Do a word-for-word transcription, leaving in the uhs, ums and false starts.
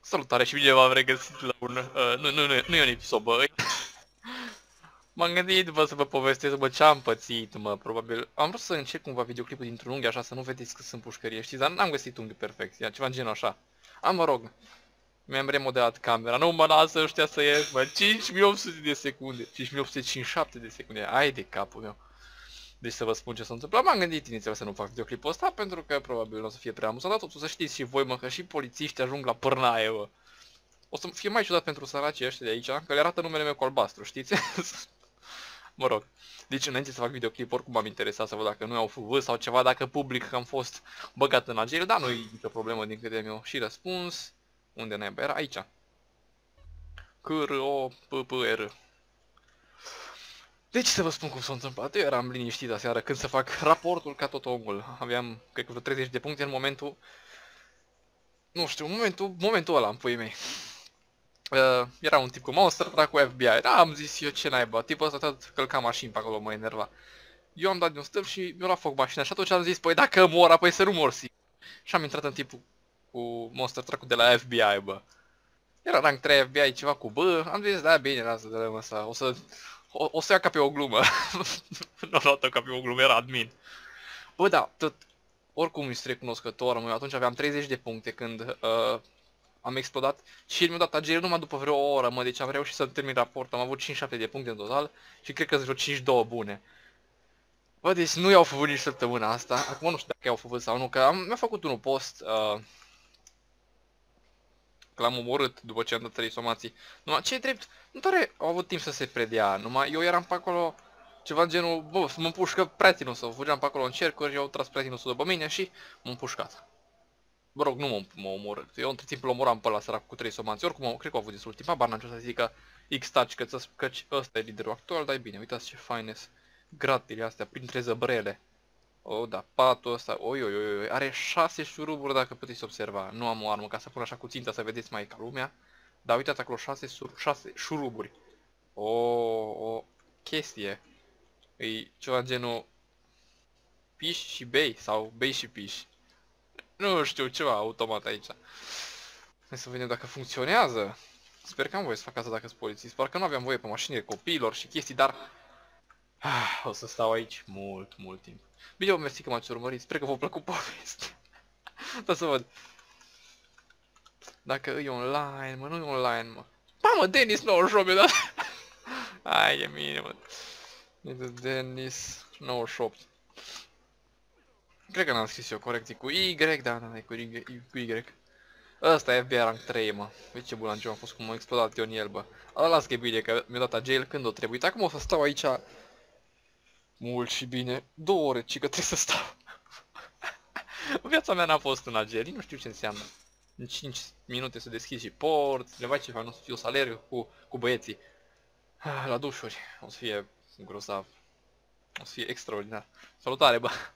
Salutare și bine v-am regăsit la un... Uh, nu, nu, nu, nu e un episod, băi. M-am gândit, bă, să vă povestesc, bă, ce-am pățit, mă, probabil. Am vrut să încep cumva videoclipul dintr-un unghi, așa, să nu vedeți că sunt pușcărie, știți, dar n-am găsit unghi perfect, ia, ceva în genul așa. Am, mă rog, mi-am remodelat camera, nu mă lasă ăștia să ies, mă, cinci mii opt sute de secunde, cinci mii opt sute cincizeci și șapte de secunde, ai de capul meu. Deci să vă spun ce s-a întâmplat, m-am gândit inițial să nu fac videoclipul ăsta, pentru că probabil nu o să fie prea amuzant, dar totuși să știți și voi, mă, că și polițiști ajung la pârnaie, bă. O să fie mai ciudat pentru săracii ăștia de aici, că le arată numele meu cu albastru, știți? Mă rog. Deci înainte să fac videoclip, oricum m-am interesat să văd dacă nu au F V sau ceva, dacă public că am fost băgat în agel, dar nu-i nicio problemă din câte mi-o și răspuns. Unde naiba era? Aici. C R O P P R. Deci să vă spun cum s-a întâmplat. Eu eram liniștit aseară când să fac raportul ca tot omul. Aveam, cred că vreo treizeci de puncte în momentul... Nu știu, momentul, momentul ăla, în puii mei. Uh, era un tip cu Monster Truck cu F B I. Da, am zis eu ce naiba. Tipul ăsta tot călca mașini pe acolo, mă enerva. Eu am dat de un stâlp și mi-a luat foc mașina. Și atunci am zis, păi dacă mor, apoi să nu mor sigur. Și am intrat în tipul cu Monster Truck de la F B I, bă. Era rank trei F B I, ceva cu bă. Am zis, da, bine, lasă de lămă asta. O să, o, o să ia ca pe o glumă. Nu a luat-o ca pe o glumă, era admin. Bă, da, tot, oricum îi recunoscător, mă, atunci aveam treizeci de puncte când uh, am explodat și el mi-a dat agil numai după vreo o oră, mă, deci am reușit să termin raportul, am avut cincizeci și șapte de puncte în total și cred că sunt vreo cincizeci și doi bune. Bă, deci nu i-au făcut nici săptămâna asta, acum nu știu dacă i-au făcut sau nu, că am, mi-a făcut unul post, uh, că l-am omorât după ce am dat trei somații. Numai, ce drept, nu tare au avut timp să se predea, numai eu eram pe acolo ceva în genul, bă, să mă împușcă prietenul său, fugeam pe acolo în cercuri, eu au tras prietenul său după mine și m-a împușcat. Mă rog, nu m-a omorât. Eu între timp l-omoram pe ăla sărac cu trei somanți. Oricum, cred că au avut destul timp. Habar n-am ce să zică X-Touch, că căci ăsta e liderul actual, dar e bine. Uitați ce faine sunt gratile astea printre zăbrele. O, da, patul ăsta, oi, oi, oi, oi, are șase șuruburi dacă puteți observa. Nu am o armă ca să pun așa cu ținta să vedeți mai ca lumea. Dar uitați acolo, șase, șase șuruburi. O, o chestie. E ceva genul piș și bei sau bei și piș. Nu știu, ceva automat aici. Hai să vedem dacă funcționează. Sper că am voie să fac asta dacă sunt polițist. Parcă nu aveam voie pe mașinile copiilor și chestii, dar... Ah, o să stau aici mult, mult timp. Bine, vă mersi că m-ați urmărit. Sper că v-a plăcut povestea. Da să văd. Dacă e online, mă, nu e online, mă. Mamă, Denis nouăzeci și opt, mi-a dat. Ai, e mine, mă. Denis nouăzeci și opt. Cred că n-am scris eu corect, e cu Y, da, da, e cu Y. Cu y. Ăsta e F B I rank trei, mă. Uite ce bulan ce am fost, cum am explodat eu în el, bă. Ala, las că e bine, că mi-a dat agel când o trebuie. Acum o să stau aici mult și bine. Două ore, ci că trebuie să stau. Viața mea n-a fost în agel, nu știu ce înseamnă. În cinci minute să deschid și porți, le vai ce fac, nu o să fiu să alerg cu, cu băieții. La dușuri, o să fie grozav. O să fie extraordinar. Salutare, bă!